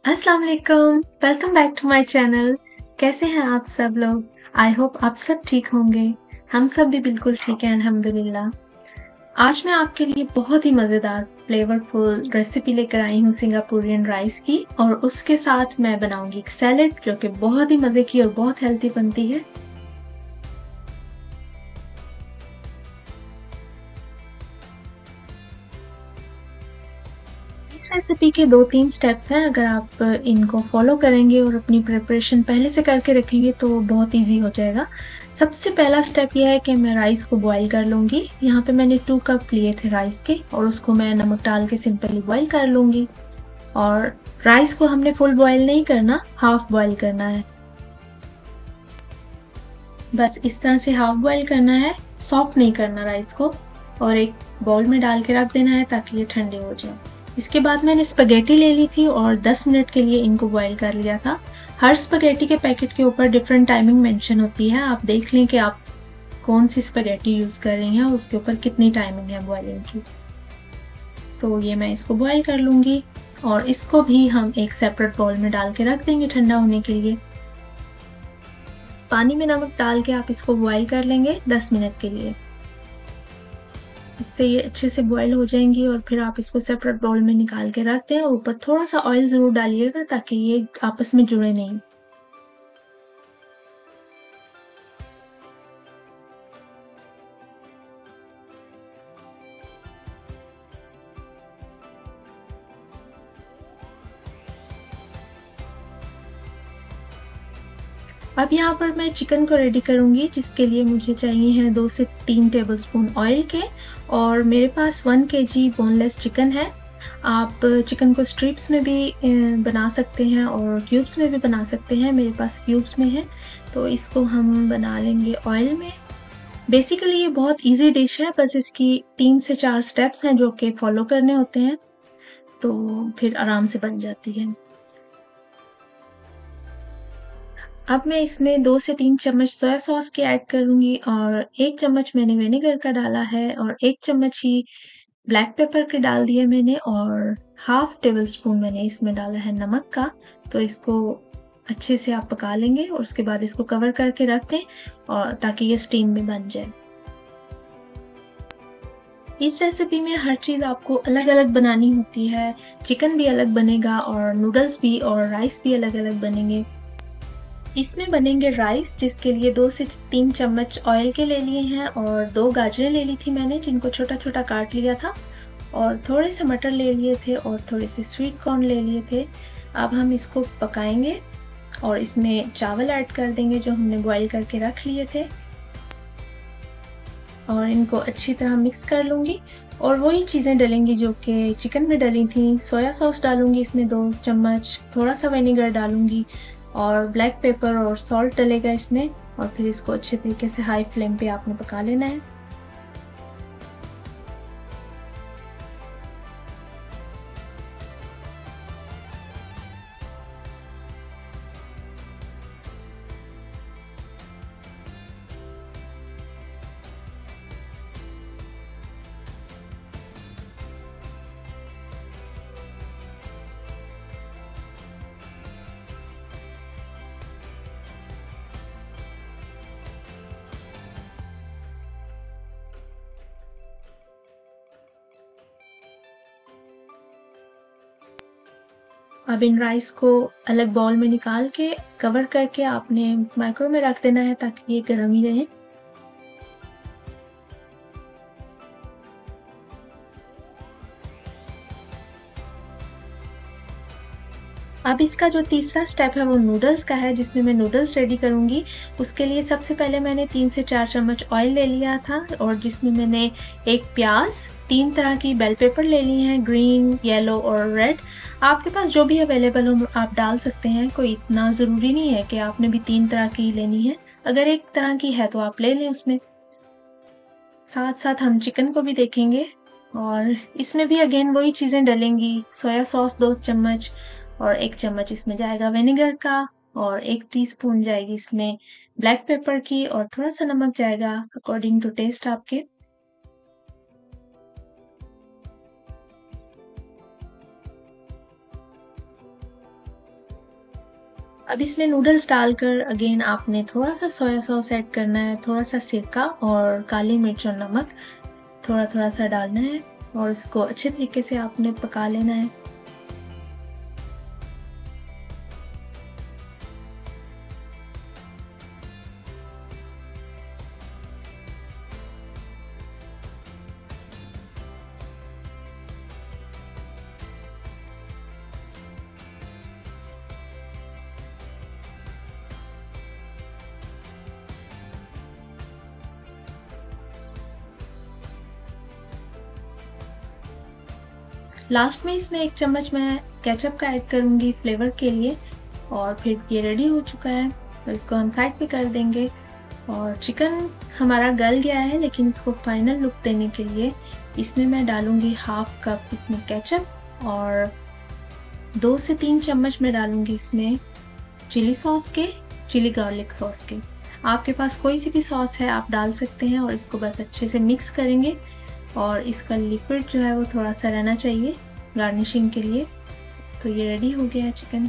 अस्सलाम वालेकुम, welcome back to my channel. कैसे हैं आप सब लोग? आई होप आप सब ठीक होंगे। हम सब भी बिल्कुल ठीक हैं अल्हम्दुलिल्लाह। आज मैं आपके लिए बहुत ही मज़ेदार फ्लेवरफुल रेसिपी लेकर आई हूँ सिंगापुरियन राइस की और उसके साथ मैं बनाऊँगी एक सैलेड जो कि बहुत ही मज़े की और बहुत हेल्दी बनती है। इस रेसिपी के 2-3 स्टेप्स हैं, अगर आप इनको फ़ॉलो करेंगे और अपनी प्रिपरेशन पहले से करके रखेंगे तो बहुत ईज़ी हो जाएगा। सबसे पहला स्टेप ये है कि मैं राइस को बॉयल कर लूँगी। यहाँ पे मैंने 2 कप लिए थे राइस के और उसको मैं नमक डाल के सिंपली बॉयल कर लूँगी। और राइस को हमने फुल बॉयल नहीं करना, हाफ बॉयल करना है। बस इस तरह से हाफ बॉयल करना है, सॉफ्ट नहीं करना राइस को और एक बाउल में डाल के रख देना है ताकि ये ठंडे हो जाएँ। इसके बाद मैंने स्पैघेटी ले ली थी और 10 मिनट के लिए इनको बॉयल कर लिया था। हर स्पैघेटी के पैकेट के ऊपर डिफरेंट टाइमिंग मेंशन होती है, आप देख लें कि आप कौन-सी स्पैघेटी यूज़ कर रही हैं और उसके ऊपर कितनी टाइमिंग है बॉयलिंग की। तो ये मैं इसको बॉयल कर लूँगी और इसको भी हम एक सेपरेट बाउल में डाल के रख देंगे ठंडा होने के लिए। इस पानी में नमक डाल के आप इसको बॉयल कर लेंगे 10 मिनट के लिए। इससे ये अच्छे से बॉयल हो जाएँगी और फिर आप इसको सेपरेट बाउल में निकाल के रख दें और ऊपर थोड़ा-सा ऑयल ज़रूर डालिएगा ताकि ये आपस में जुड़े नहीं। अब यहाँ पर मैं चिकन को रेडी करूँगी जिसके लिए मुझे चाहिए हैं 2 से 3 टेबलस्पून ऑयल के और मेरे पास 1 केजी बोनलेस चिकन है। आप चिकन को स्ट्रिप्स में भी बना सकते हैं और क्यूब्स में भी बना सकते हैं। मेरे पास क्यूब्स में है, तो इसको हम बना लेंगे ऑयल में। बेसिकली ये बहुत ईज़ी डिश है, बस इसकी 3 से 4 स्टेप्स हैं जो कि फॉलो करने होते हैं, तो फिर आराम से बन जाती है। अब मैं इसमें 2 से 3 चम्मच सोया सॉस के ऐड करूँगी और 1 चम्मच मैंने विनेगर का डाला है और 1 चम्मच ही ब्लैक पेपर के डाल दिए मैंने और हाफ टेबल स्पून मैंने इसमें डाला है नमक का। तो इसको अच्छे से आप पका लेंगे और उसके बाद इसको कवर करके रख दें और ताकि ये स्टीम में बन जाए। इस रेसिपी में हर चीज़ आपको अलग-अलग बनानी होती है। चिकन भी अलग बनेगा और नूडल्स भी और राइस भी अलग-अलग बनेंगे। इसमें बनेंगे राइस जिसके लिए 2 से 3 चम्मच ऑयल के ले लिए हैं और 2 गाजरें ले ली थी मैंने जिनको छोटा-छोटा काट लिया था और थोड़े से मटर ले लिए थे और थोड़े से स्वीट कॉर्न ले लिए थे। अब हम इसको पकाएँगे और इसमें चावल ऐड कर देंगे जो हमने बॉयल करके रख लिए थे और इनको अच्छी तरह मिक्स कर लूँगी और वही चीज़ें डलेंगी जो कि चिकन में डली थी। सोया सॉस डालूँगी इसमें 2 चम्मच, थोड़ा-सा विनेगर डालूँगी और ब्लैक पेपर और सॉल्ट डलेगा इसमें और फिर इसको अच्छे तरीके से हाई फ्लेम पे आपने पका लेना है। अब इन राइस को अलग बाउल में निकाल के कवर करके आपने माइक्रो में रख देना है ताकि ये गर्म ही रहे। अब इसका जो तीसरा स्टेप है वो नूडल्स का है जिसमें मैं नूडल्स रेडी करूँगी। उसके लिए सबसे पहले मैंने 3 से 4 चम्मच ऑयल ले लिया था और जिसमें मैंने 1 प्याज़, 3 तरह की बेल पेपर ले ली हैं, ग्रीन, येलो और रेड। आपके पास जो भी अवेलेबल हो आप डाल सकते हैं, कोई इतना ज़रूरी नहीं है कि आपने भी 3 तरह की लेनी है। अगर 1 तरह की है तो आप ले लें उसमें। साथ-साथ हम चिकन को भी देखेंगे और इसमें भी अगेन वही चीज़ें डलेंगी, सोया सॉस 2 चम्मच और 1 चम्मच इसमें जाएगा विनेगर का और 1 टीस्पून जाएगी इसमें ब्लैक पेपर की और थोड़ा-सा नमक जाएगा अकॉर्डिंग टू टेस्ट आपके। अब इसमें नूडल्स डालकर अगेन आपने थोड़ा सा सोया सॉस ऐड करना है, थोड़ा सा सिरका और काली मिर्च और नमक थोड़ा थोड़ा सा डालना है और इसको अच्छे तरीके से आपने पका लेना है। लास्ट में इसमें 1 चम्मच मैं केचप का ऐड करूंगी फ्लेवर के लिए और फिर ये रेडी हो चुका है, तो इसको हम साइड पे कर देंगे। और चिकन हमारा गल गया है, लेकिन इसको फाइनल लुक देने के लिए इसमें मैं डालूंगी हाफ कप इसमें केचप और 2 से 3 चम्मच मैं डालूंगी इसमें चिली गार्लिक सॉस के। आपके पास कोई सी भी सॉस है आप डाल सकते हैं और इसको बस अच्छे से मिक्स करेंगे और इसका लिक्विड जो है वो थोड़ा सा रहना चाहिए गार्निशिंग के लिए। तो ये रेडी हो गया है चिकन।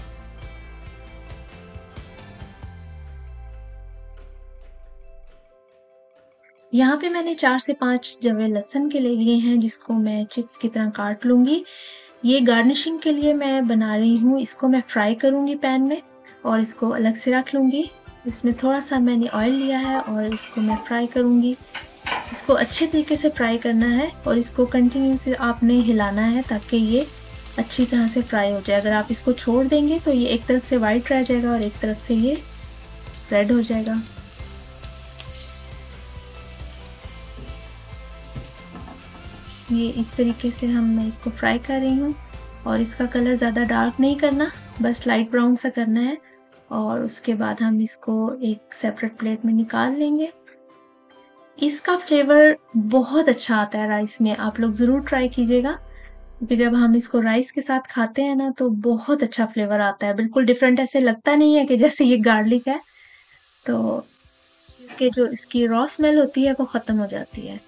यहाँ पे मैंने 4 से 5 जवे लहसुन के ले लिए हैं, जिसको मैं चिप्स की तरह काट लूंगी। ये गार्निशिंग के लिए मैं बना रही हूँ, इसको मैं फ्राई करूंगी पैन में और इसको अलग से रख लूंगी। इसमें थोड़ा सा मैंने ऑयल लिया है और इसको मैं फ्राई करूंगी। इसको अच्छे तरीके से फ्राई करना है और इसको कंटिन्यूसली आपने हिलाना है ताकि ये अच्छी तरह से फ्राई हो जाए। अगर आप इसको छोड़ देंगे तो ये एक तरफ से वाइट रह जाएगा और एक तरफ से ये रेड हो जाएगा। ये इस तरीके से मैं इसको फ्राई कर रही हूँ और इसका कलर ज़्यादा डार्क नहीं करना, बस लाइट ब्राउन सा करना है। और उसके बाद हम इसको एक सेपरेट प्लेट में निकाल लेंगे। इसका फ्लेवर बहुत अच्छा आता है राइस में, आप लोग ज़रूर ट्राई कीजिएगा, क्योंकि जब हम इसको राइस के साथ खाते हैं ना तो बहुत अच्छा फ्लेवर आता है, बिल्कुल डिफरेंट, ऐसे लगता नहीं है कि जैसे ये गार्लिक है। तो इसके जो इसकी रॉ स्मेल होती है वो ख़त्म हो जाती है।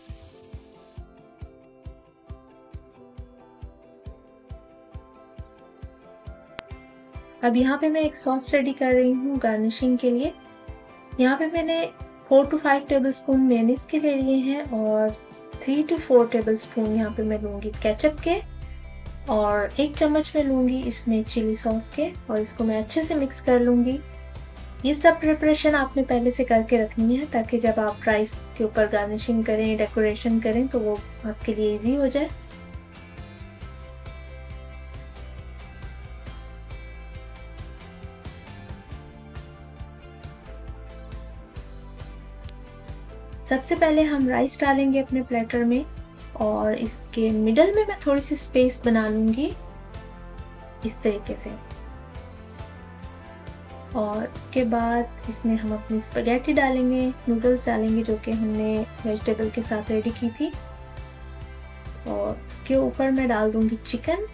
अब यहाँ पे मैं एक सॉस रेडी कर रही हूँ गार्निशिंग के लिए। यहाँ पे मैंने 4 to 5 टेबलस्पून मेयोनीज के ले लिए हैं और 3 to 4 टेबलस्पून यहाँ पे मैं लूँगी केचप के और 1 चम्मच में लूँगी इसमें चिली सॉस के और इसको मैं अच्छे से मिक्स कर लूँगी। ये सब प्रिपरेशन आपने पहले से करके रखनी है ताकि जब आप राइस के ऊपर गार्निशिंग करें, डेकोरेशन करें तो वो आपके लिए इजी हो जाए। सबसे पहले हम राइस डालेंगे अपने प्लेटर में और इसके मिडल में मैं थोड़ी सी स्पेस बना लूंगी इस तरीके से। और इसके बाद इसमें हम अपनी स्पैगेटी डालेंगे, नूडल्स डालेंगे जो कि हमने वेजिटेबल के साथ रेडी की थी। और इसके ऊपर मैं डाल दूंगी चिकन।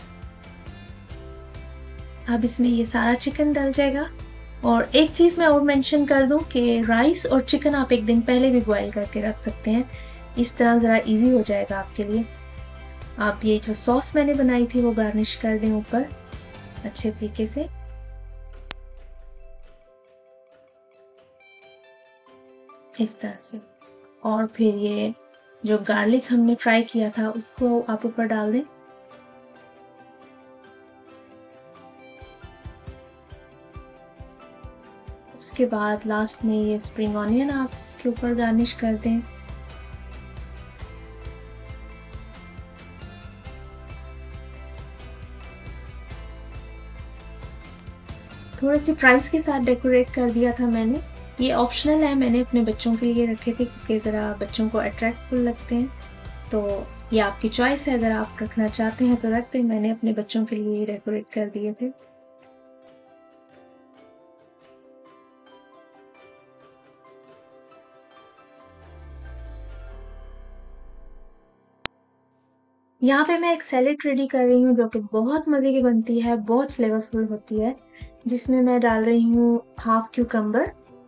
अब इसमें ये सारा चिकन डल जाएगा। और एक चीज़ मैं और मेंशन कर दूं कि राइस और चिकन आप एक दिन पहले भी बॉईल करके रख सकते हैं, इस तरह ज़रा इजी हो जाएगा आपके लिए। आप ये जो सॉस मैंने बनाई थी वो गार्निश कर दें ऊपर अच्छे तरीके से। इस तरह से। और फिर ये जो गार्लिक हमने फ्राई किया था उसको आप ऊपर डाल दें। उसके बाद लास्ट में ये स्प्रिंग ऑनियन आप इसके ऊपर गार्निश कर दें। थोड़ी सी फ्राइज के साथ डेकोरेट कर दिया था मैंने, ये ऑप्शनल है, मैंने अपने बच्चों के लिए रखे थे क्योंकि ज़रा बच्चों को अट्रैक्टिव लगते हैं। तो ये आपकी चॉइस है, अगर आप रखना चाहते हैं तो रख दें, मैंने अपने बच्चों के लिए डेकोरेट कर दिए थे। यहाँ पे मैं एक सैलेड रेडी कर रही हूँ जो कि बहुत मज़े की बनती है, बहुत फ्लेवरफुल होती है, जिसमें मैं डाल रही हूँ हाफ क्यूकम्बर।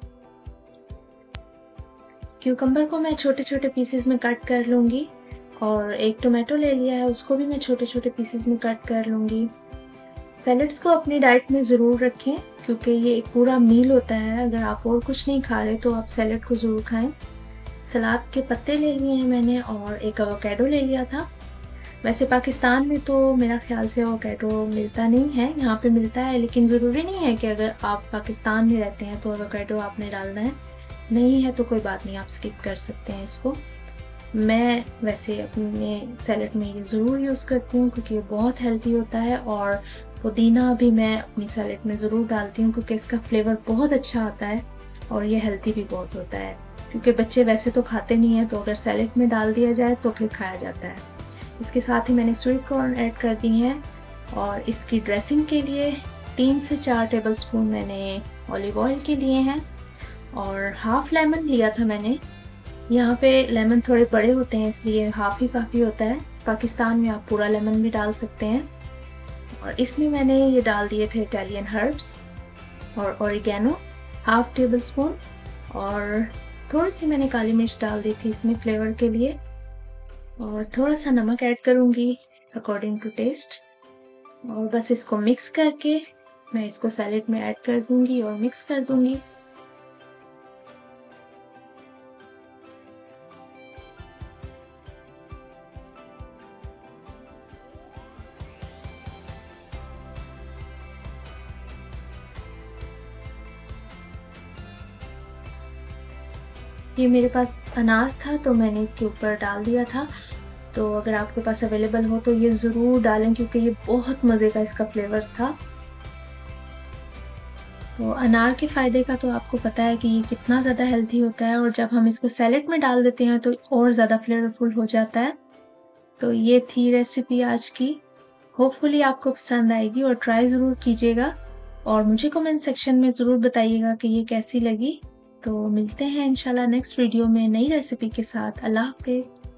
क्यूकम्बर को मैं छोटे छोटे पीसेस में कट कर लूँगी और एक टोमेटो ले लिया है उसको भी मैं छोटे छोटे पीसेस में कट कर लूँगी। सैलेड्स को अपनी डाइट में ज़रूर रखें क्योंकि ये एक पूरा मील होता है। अगर आप और कुछ नहीं खा रहे तो आप सैलेड को ज़रूर खाएं। सलाद के पत्ते ले लिए हैं मैंने और एक एवोकाडो ले लिया था। वैसे पाकिस्तान में तो मेरा ख्याल से एवोकाडो मिलता नहीं है, यहाँ पे मिलता है, लेकिन ज़रूरी नहीं है कि अगर आप पाकिस्तान में रहते हैं तो एवोकाडो आपने डालना है। नहीं है तो कोई बात नहीं, आप स्किप कर सकते हैं इसको। मैं वैसे अपने सैलेड में ये ज़रूर यूज़ करती हूँ क्योंकि ये बहुत हेल्दी होता है, और पुदीना भी मैं अपनी सैलेड में ज़रूर डालती हूँ क्योंकि इसका फ्लेवर बहुत अच्छा आता है और ये हेल्दी भी बहुत होता है। क्योंकि बच्चे वैसे तो खाते नहीं हैं, तो अगर सैलेड में डाल दिया जाए तो फिर खाया जाता है। इसके साथ ही मैंने स्वीट कॉर्न ऐड कर दी हैं, और इसकी ड्रेसिंग के लिए 3 से 4 टेबलस्पून मैंने ऑलिव ऑयल के लिए हैं, और हाफ लेमन लिया था मैंने। यहाँ पे लेमन थोड़े बड़े होते हैं इसलिए हाफ ही काफ़ी होता है। पाकिस्तान में आप पूरा लेमन भी डाल सकते हैं। और इसमें मैंने ये डाल दिए थे इटालियन हर्ब्स और ओरिगेनो हाफ टेबल स्पून, और थोड़ी सी मैंने काली मिर्च डाल दी थी इसमें फ्लेवर के लिए, और थोड़ा सा नमक ऐड करूँगी अकॉर्डिंग टू टेस्ट। और बस इसको मिक्स करके मैं इसको सैलेड में ऐड कर दूँगी और मिक्स कर दूँगी। ये मेरे पास अनार था तो मैंने इसके ऊपर डाल दिया था। तो अगर आपके पास अवेलेबल हो तो ये ज़रूर डालें क्योंकि ये बहुत मज़े का इसका फ्लेवर था। तो अनार के फ़ायदे का तो आपको पता है कि ये कितना ज़्यादा हेल्दी होता है, और जब हम इसको सैलेड में डाल देते हैं तो और ज़्यादा फ्लेवरफुल हो जाता है। तो ये थी रेसिपी आज की। होपफुली आपको पसंद आएगी और ट्राई ज़रूर कीजिएगा, और मुझे कमेंट सेक्शन में ज़रूर बताइएगा कि ये कैसी लगी। तो मिलते हैं इंशाल्लाह नेक्स्ट वीडियो में नई रेसिपी के साथ। अल्लाह हाफ़िज़।